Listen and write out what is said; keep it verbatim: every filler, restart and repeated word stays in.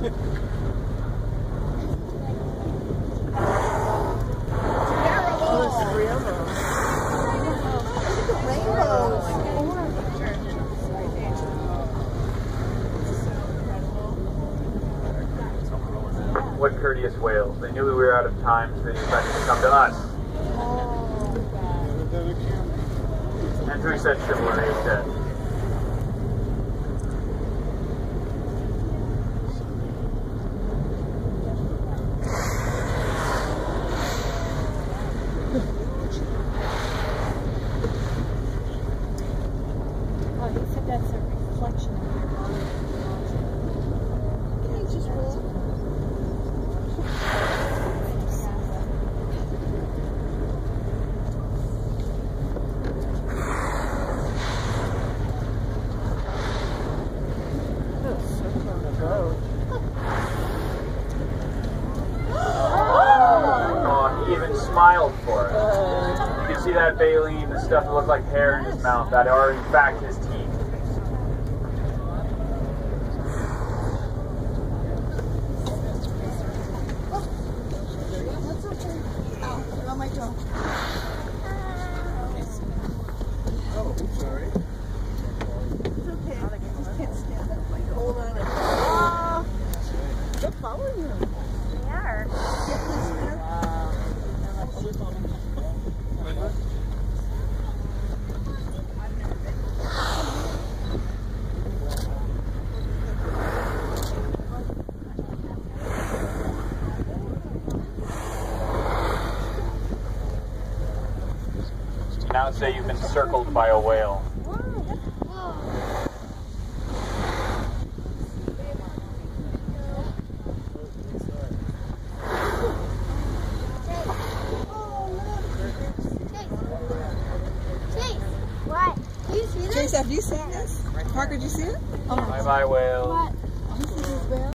What courteous whales. They knew we were out of time, so they decided to come to us. Andrew said similar, he said. Oh, he said that's a reflection of your body. Can I just roll? Oh, he even smiled for us. You can see that baleen, the stuff that looked like hair in his mouth, that are in fact his teeth. Oh, sorry. It's okay. I just can't stand up. Like, hold on. Oh, they're following you. They are. Get this here. You now say you've been circled by a whale. What? Chase, have you seen this? Parker, did you see it? Oh, Bye bye, whale. What? you see this whale?